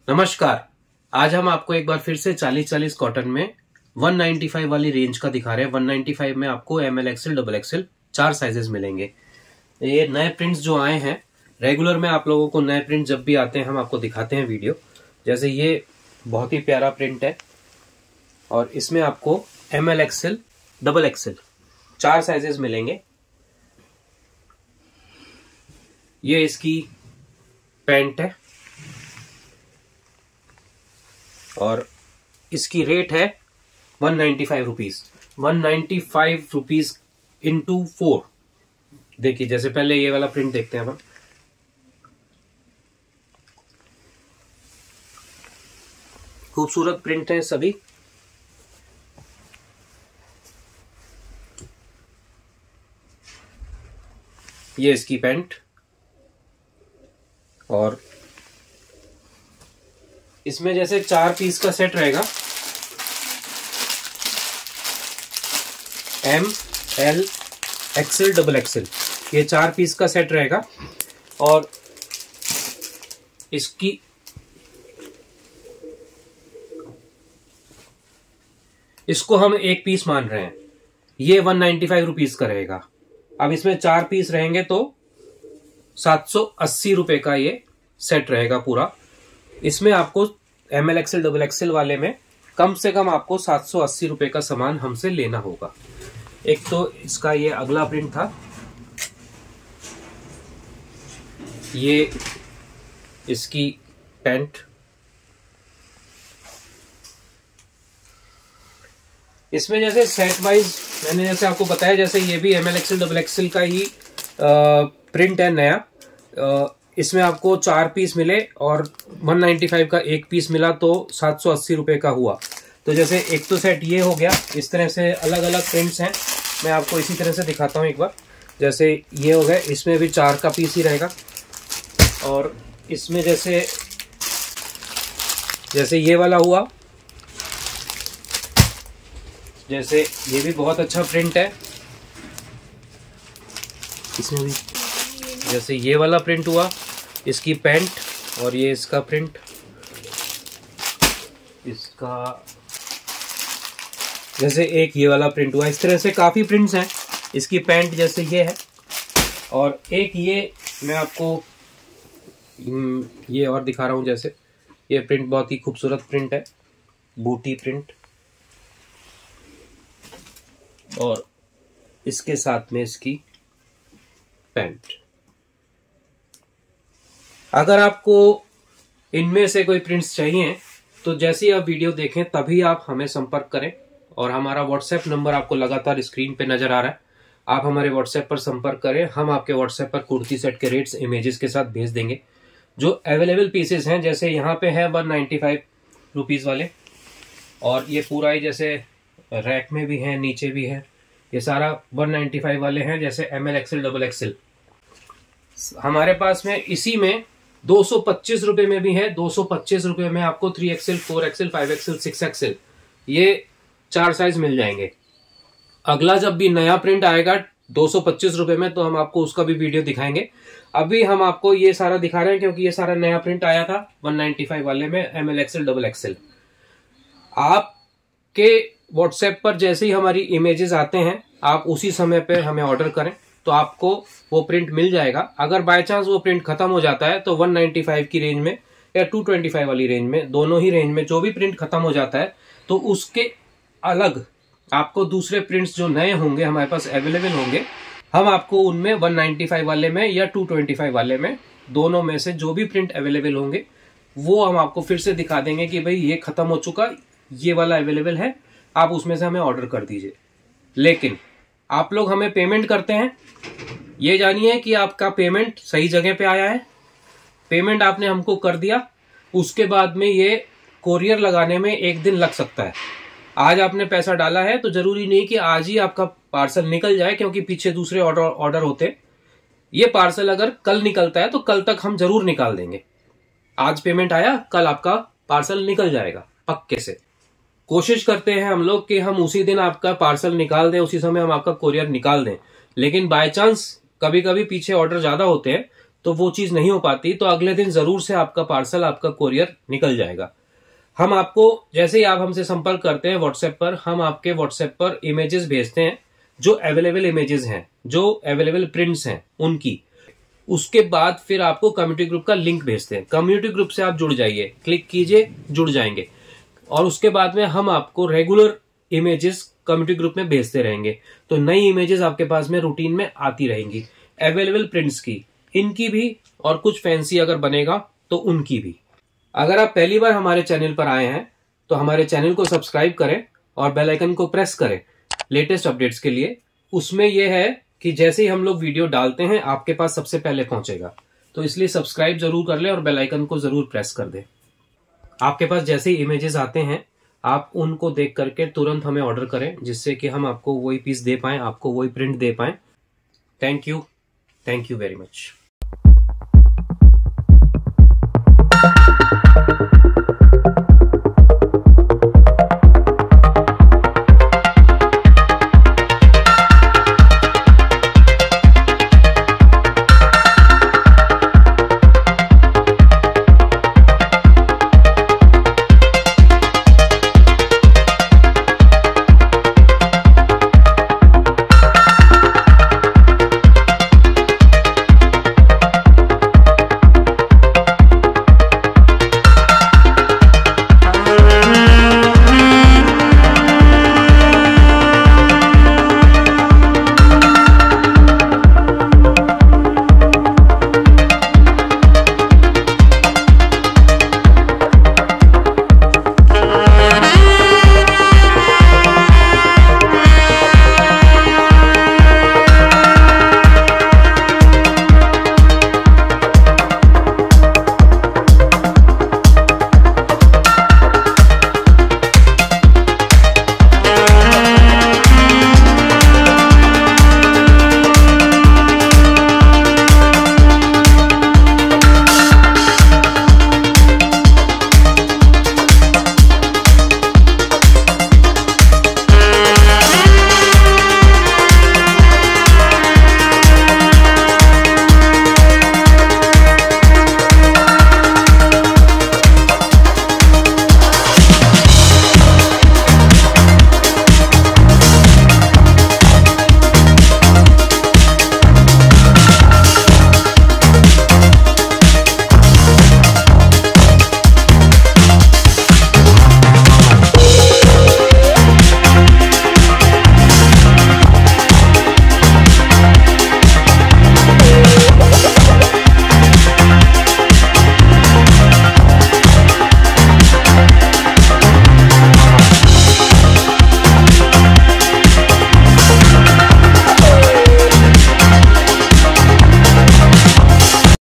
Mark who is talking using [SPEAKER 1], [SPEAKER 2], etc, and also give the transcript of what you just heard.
[SPEAKER 1] नमस्कार। आज हम आपको एक बार फिर से 40-40 कॉटन में 195 वाली रेंज का दिखा रहे हैं। 195 में आपको ML XL double XL 4 sizes मिलेंगे। ये नए प्रिंट्स जो आए हैं, रेगुलर में आप लोगों को नए प्रिंट जब भी आते हैं हम आपको दिखाते हैं वीडियो। जैसे ये बहुत ही प्यारा प्रिंट है और इसमें आपको ML XL double XL 4 sizes मिलेंगे। ये इसकी पैंट है और इसकी रेट है 195 रुपीज। 195 rupees into 4। देखिए, जैसे पहले ये वाला प्रिंट देखते हैं हम। खूबसूरत प्रिंट है सभी। ये इसकी पैंट और इसमें जैसे 4 पीस का सेट रहेगा। ML XL डबल XL ये 4 पीस का सेट रहेगा और इसको हम 1 पीस मान रहे हैं। ये 195 रुपीज का रहेगा। अब इसमें 4 पीस रहेंगे तो 780 रुपए का ये सेट रहेगा पूरा। इसमें आपको ML XL डबल XL वाले में कम से कम आपको 780 रुपए का सामान हमसे लेना होगा। एक तो इसका ये अगला प्रिंट था, ये इसकी पैंट। इसमें जैसे सेट वाइज मैंने जैसे आपको बताया, जैसे ये भी ML XL डबल XL का ही प्रिंट है नया। इसमें आपको 4 पीस मिले और 195 का 1 पीस मिला तो 780 रुपए का हुआ। तो जैसे एक तो सेट ये हो गया। इस तरह से अलग अलग प्रिंट्स हैं, मैं आपको इसी तरह से दिखाता हूँ एक बार। जैसे ये हो गया, इसमें भी 4 का पीस ही रहेगा। और इसमें जैसे ये वाला हुआ, जैसे ये भी बहुत अच्छा प्रिंट है। इसमें भी जैसे ये वाला प्रिंट हुआ, इसकी पैंट और ये इसका प्रिंट। इसका जैसे एक ये वाला प्रिंट हुआ। इस तरह से काफी प्रिंट्स हैं। इसकी पैंट जैसे ये है और एक ये मैं आपको ये और दिखा रहा हूं। जैसे ये प्रिंट बहुत ही खूबसूरत प्रिंट है, बूटी प्रिंट। और इसके साथ में इसकी पैंट। अगर आपको इनमें से कोई प्रिंट्स चाहिए तो जैसे ही आप वीडियो देखें तभी आप हमें संपर्क करें। और हमारा व्हाट्सएप नंबर आपको लगातार स्क्रीन पे नजर आ रहा है। आप हमारे व्हाट्सएप पर संपर्क करें। हम आपके व्हाट्सएप पर कुर्ती सेट के रेट्स इमेजेस के साथ भेज देंगे। जो अवेलेबल पीसेस हैं, जैसे यहाँ पे है 195 रुपीज वाले, और ये पूरा ही जैसे रैक में भी है, नीचे भी है, ये सारा 195 वाले हैं। जैसे ML XL डबल XL हमारे पास में इसी में 225 रुपए में भी है। 225 रुपए में आपको 3XL 4XL 5XL 6XL ये 4 साइज मिल जाएंगे। अगला जब भी नया प्रिंट आएगा 225 रुपए में, तो हम आपको उसका भी वीडियो दिखाएंगे। अभी हम आपको ये सारा दिखा रहे हैं क्योंकि ये सारा नया प्रिंट आया था 195 वाले में ML XL डबल XL। आपके व्हाट्सएप पर जैसे ही हमारी इमेजेस आते हैं, आप उसी समय पे हमें ऑर्डर करें तो आपको वो प्रिंट मिल जाएगा। अगर बाय चांस वो प्रिंट खत्म हो जाता है तो 195 की रेंज में या 225 वाली रेंज में, दोनों ही रेंज में जो भी प्रिंट खत्म हो जाता है तो उसके अलग आपको दूसरे प्रिंट्स जो नए होंगे हमारे पास अवेलेबल होंगे, हम आपको उनमें 195 वाले में या 225 वाले में, दोनों में से जो भी प्रिंट अवेलेबल होंगे वो हम आपको फिर से दिखा देंगे कि भाई ये खत्म हो चुका, ये वाला अवेलेबल है, आप उसमें से हमें ऑर्डर कर दीजिए। लेकिन आप लोग हमें पेमेंट करते हैं, ये जानिए कि आपका पेमेंट सही जगह पे आया है। पेमेंट आपने हमको कर दिया, उसके बाद में ये कोरियर लगाने में 1 दिन लग सकता है। आज आपने पैसा डाला है तो जरूरी नहीं कि आज ही आपका पार्सल निकल जाए, क्योंकि पीछे दूसरे ऑर्डर होते। ये पार्सल अगर कल निकलता है तो कल तक हम जरूर निकाल देंगे। आज पेमेंट आया, कल आपका पार्सल निकल जाएगा पक्के से। कोशिश करते हैं हम लोग कि हम उसी दिन आपका पार्सल निकाल दें, उसी समय हम आपका कोरियर निकाल दें। लेकिन बाय चांस कभी कभी पीछे ऑर्डर ज्यादा होते हैं तो वो चीज नहीं हो पाती, तो अगले दिन जरूर से आपका पार्सल, आपका कोरियर निकल जाएगा। हम आपको जैसे ही आप हमसे संपर्क करते हैं व्हाट्सएप पर, हम आपके व्हाट्सएप पर इमेजेस भेजते हैं, जो अवेलेबल इमेजेस हैं, जो अवेलेबल प्रिंट्स हैं उनकी। उसके बाद फिर आपको कम्युनिटी ग्रुप का लिंक भेजते हैं। कम्युनिटी ग्रुप से आप जुड़ जाइए, क्लिक कीजिए, जुड़ जाएंगे। और उसके बाद में हम आपको रेगुलर इमेजेस कम्युनिटी ग्रुप में भेजते रहेंगे। तो नई इमेजेस आपके पास में रूटीन में आती रहेंगी, अवेलेबल प्रिंट्स की, इनकी भी, और कुछ फैंसी अगर बनेगा तो उनकी भी। अगर आप पहली बार हमारे चैनल पर आए हैं तो हमारे चैनल को सब्सक्राइब करें और बेल आइकन को प्रेस करें लेटेस्ट अपडेट्स के लिए। उसमें यह है कि जैसे ही हम लोग वीडियो डालते हैं आपके पास सबसे पहले पहुंचेगा, तो इसलिए सब्सक्राइब जरूर कर ले और बेल आइकन को जरूर प्रेस कर दे। आपके पास जैसे ही इमेजेस आते हैं आप उनको देख करके तुरंत हमें ऑर्डर करें, जिससे कि हम आपको वही पीस दे पाएं, आपको वही प्रिंट दे पाएं। Thank you very much.